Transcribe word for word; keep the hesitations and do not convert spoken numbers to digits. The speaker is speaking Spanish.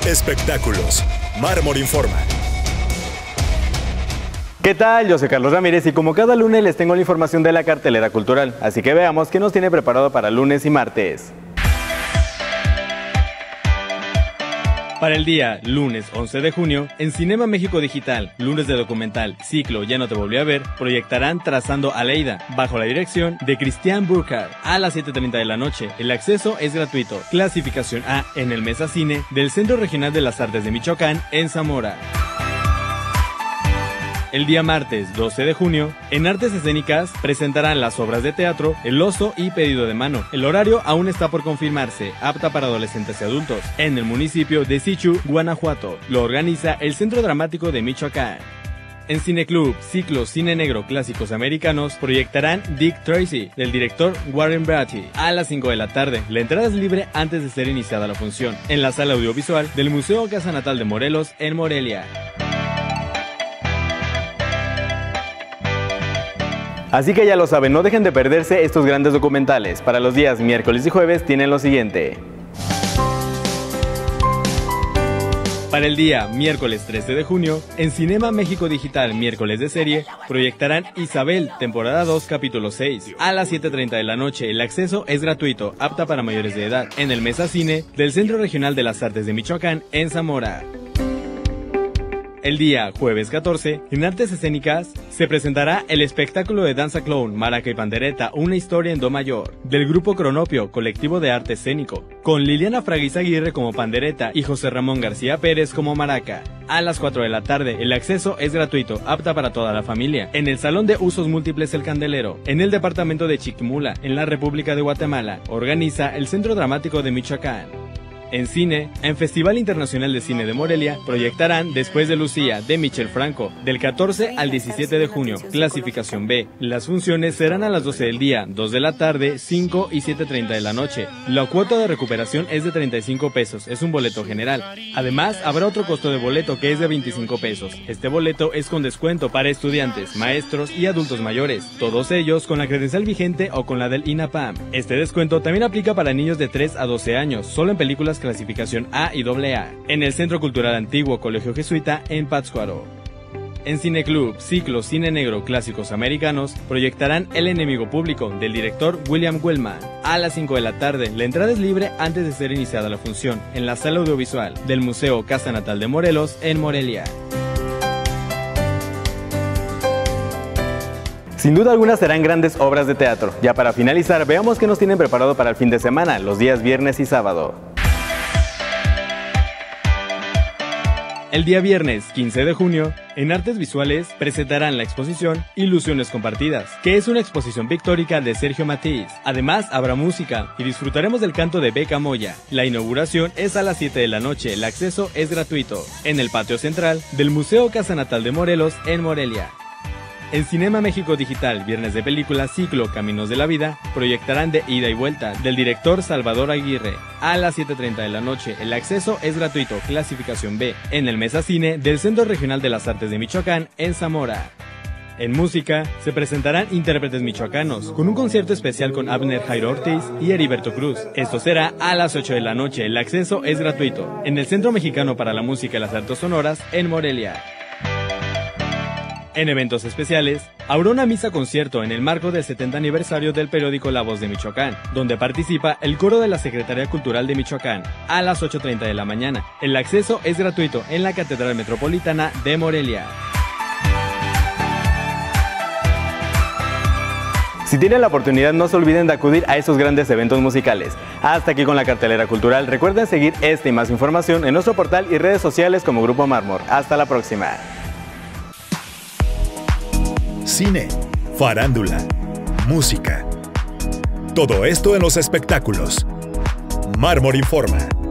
Espectáculos. Mármol Informa. ¿Qué tal? Yo soy Carlos Ramírez y como cada lunes les tengo la información de la cartelera cultural, así que veamos qué nos tiene preparado para lunes y martes. Para el día lunes once de junio, en Cinema México Digital, lunes de documental, ciclo Ya no te volví a ver, proyectarán Trazando a Leida, bajo la dirección de Cristian Burkhardt, a las siete treinta de la noche. El acceso es gratuito. Clasificación A en el Mesa Cine del Centro Regional de las Artes de Michoacán, en Zamora. El día martes doce de junio, en Artes Escénicas presentarán las obras de teatro El Oso y Pedido de Mano. El horario aún está por confirmarse, apta para adolescentes y adultos, en el municipio de Sichu, Guanajuato. Lo organiza el Centro Dramático de Michoacán. En Cineclub, ciclo Cine Negro Clásicos Americanos, proyectarán Dick Tracy, del director Warren Beatty, a las cinco de la tarde. La entrada es libre antes de ser iniciada la función, en la sala audiovisual del Museo Casa Natal de Morelos, en Morelia. Así que ya lo saben, no dejen de perderse estos grandes documentales. Para los días miércoles y jueves tienen lo siguiente. Para el día miércoles trece de junio, en Cinema México Digital miércoles de serie, proyectarán Isabel, temporada dos, capítulo seis. A las siete treinta de la noche, el acceso es gratuito, apta para mayores de edad, en el Mesa Cine del Centro Regional de las Artes de Michoacán, en Zamora. El día jueves catorce, en Artes Escénicas, se presentará el espectáculo de danza clown Maraca y Pandereta, una historia en do mayor, del grupo Cronopio, colectivo de arte escénico, con Liliana Fraguiz Aguirre como Pandereta y José Ramón García Pérez como Maraca. A las cuatro de la tarde, el acceso es gratuito, apta para toda la familia, en el Salón de Usos Múltiples El Candelero, en el departamento de Chiquimula, en la República de Guatemala. Organiza el Centro Dramático de Michoacán. En cine, en Festival Internacional de Cine de Morelia, proyectarán Después de Lucía, de Michel Franco, del catorce al diecisiete de junio, clasificación B. Las funciones serán a las doce del día, dos de la tarde, cinco y siete treinta de la noche. La cuota de recuperación es de treinta y cinco pesos, es un boleto general. Además, habrá otro costo de boleto que es de veinticinco pesos. Este boleto es con descuento para estudiantes, maestros y adultos mayores, todos ellos con la credencial vigente o con la del INAPAM. Este descuento también aplica para niños de tres a doce años, solo en películas clasificación A y doble A, en el Centro Cultural Antiguo Colegio Jesuita en Pátzcuaro. En Cineclub, ciclo Cine Negro Clásicos Americanos, proyectarán El Enemigo Público, del director William Wellman, a las cinco de la tarde. La entrada es libre antes de ser iniciada la función, en la sala audiovisual del Museo Casa Natal de Morelos, en Morelia. Sin duda alguna serán grandes obras de teatro. Ya para finalizar, veamos qué nos tienen preparado para el fin de semana, los días viernes y sábado. El día viernes quince de junio, en Artes Visuales presentarán la exposición Ilusiones Compartidas, que es una exposición pictórica de Sergio Matisse. Además, habrá música y disfrutaremos del canto de Beca Moya. La inauguración es a las siete de la noche, el acceso es gratuito, en el patio central del Museo Casa Natal de Morelos, en Morelia. En Cinema México Digital, viernes de película, ciclo Caminos de la Vida, proyectarán De Ida y Vuelta, del director Salvador Aguirre, a las siete treinta de la noche. El acceso es gratuito, clasificación B, en el Mesa Cine del Centro Regional de las Artes de Michoacán, en Zamora. En música, se presentarán intérpretes michoacanos, con un concierto especial con Abner Jairo Ortiz y Heriberto Cruz. Esto será a las ocho de la noche, el acceso es gratuito, en el Centro Mexicano para la Música y las Artes Sonoras, en Morelia. En eventos especiales, habrá una misa concierto en el marco del setenta aniversario del periódico La Voz de Michoacán, donde participa el coro de la Secretaría Cultural de Michoacán, a las ocho treinta de la mañana. El acceso es gratuito en la Catedral Metropolitana de Morelia. Si tienen la oportunidad, no se olviden de acudir a esos grandes eventos musicales. Hasta aquí con la cartelera cultural. Recuerden seguir esta y más información en nuestro portal y redes sociales como Grupo Mármol. Hasta la próxima. Cine, farándula, música. Todo esto en los espectáculos. Mármol Informa.